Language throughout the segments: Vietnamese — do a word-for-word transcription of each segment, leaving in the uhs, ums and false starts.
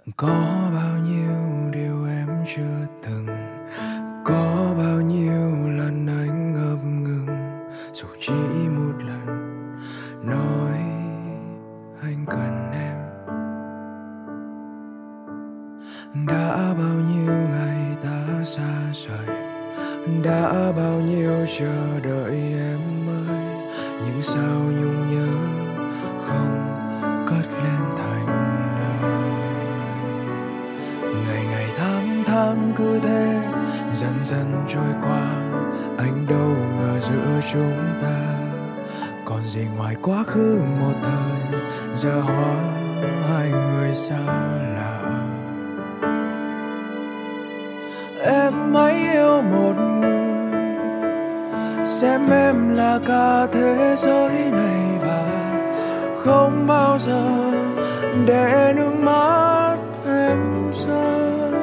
Có bao nhiêu điều em chưa từng, có bao nhiêu lần anh ngập ngừng, dù chỉ một lần nói anh cần em. Đã bao nhiêu ngày ta xa rời, đã bao nhiêu chờ đợi em ơi, nhưng sao nhung nhớ không cất lên thành lời. Ngày ngày tháng tháng cứ thế dần dần trôi qua, anh đâu ngờ giữa chúng ta còn gì ngoài quá khứ một thời, giờ hóa hai người xa lạ. Em hãy yêu một người, xem em là cả thế giới này, và không bao giờ để nước mắt em rơi.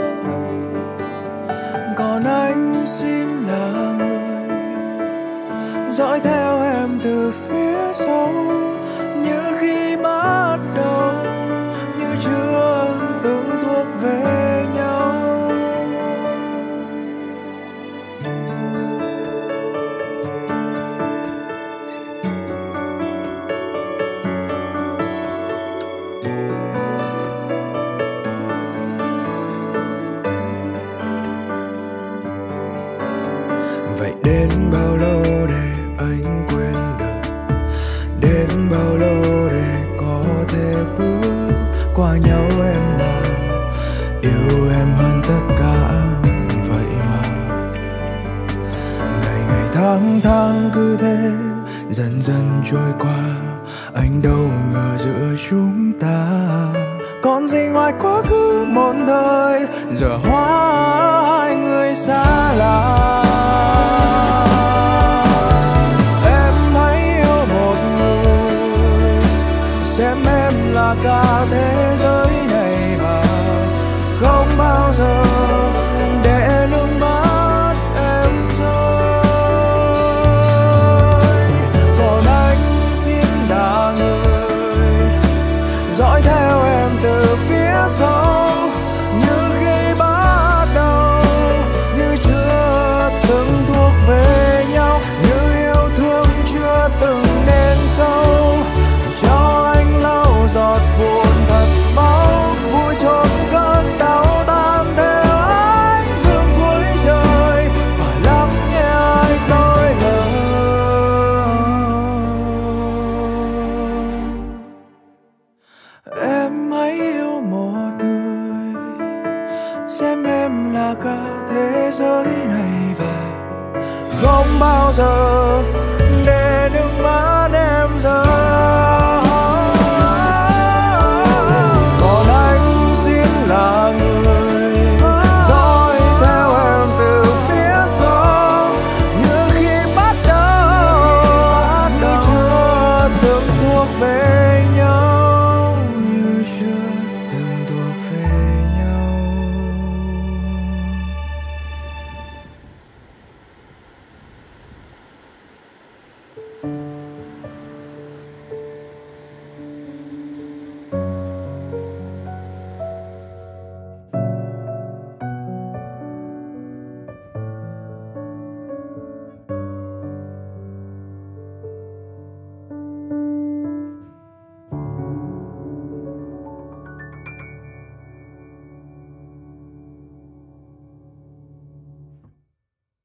Còn anh xin là người dõi theo em từ phía sau, như khi bắt đầu, như chưa từng thuộc về nhau. Vậy đến bao lâu để anh quên được, đến bao lâu để có thể bước qua nhau em nào, yêu em hơn tất cả vậy mà. Ngày ngày tháng tháng cứ thế dần dần trôi qua, anh đâu ngờ giữa chúng ta còn gì ngoài quá khứ một thời, giờ hóa hai người xa lạ. Xem em là cả thế giới này, và không bao giờ để nước mắt em rơi. Còn anh xin là người dõi theo em từ phía sau, như khi bắt đầu, như chưa từng thuộc về nhau, như yêu thương chưa từng nên câu, cho giọt buồn thật máu vui chôn cơn đau tan theo ánh dương cuối trời, và lắng nghe anh nói lời. Em hãy yêu một người, xem em là cả thế giới này, và không bao giờ để nước mắt em rơi. Là người dõi theo em từ phía sau, như khi bắt đầu, như chưa từng thuộc về